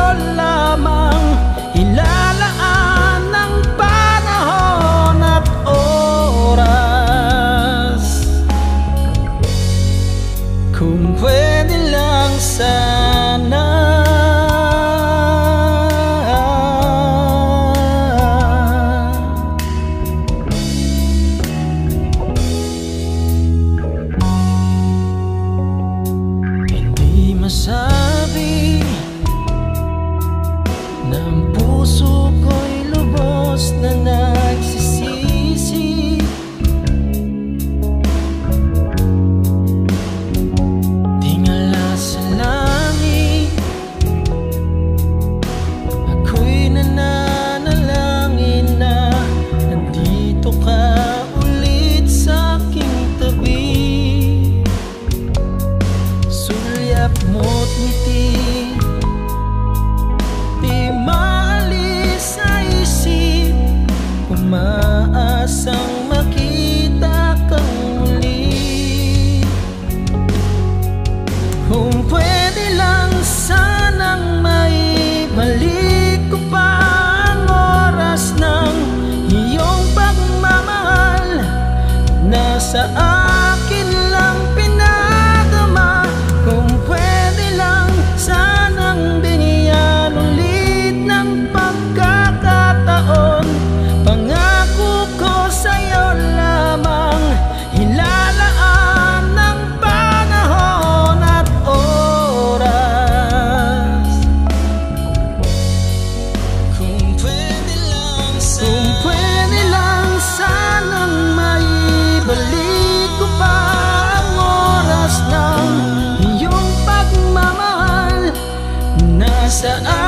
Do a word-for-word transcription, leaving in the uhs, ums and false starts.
lamang ilalaan ng panahon at oras. Kung pwede lang sana hindi masabi na ang puso ko'y lubos na nagsisisi. Tingala sa langit, ako'y nananalangin na nandito ka ulit sa aking tabi. Sulyap mo't ngiti, di maalis sa isip, umaasang makita kang muli. Kung pwede lang sanang maibalik ko pa ang oras ng iyong pagmamahal na sa akin lang pinadama. Kung pwede lang sanang binigyan ulit ng pagkakataon, pangako ko sa'yo lamang ilalaan ng panahon at oras. Kung pwede lang sana, kung pwede lang sanang maibalik ko pa ang oras ng iyong pagmamahal na sa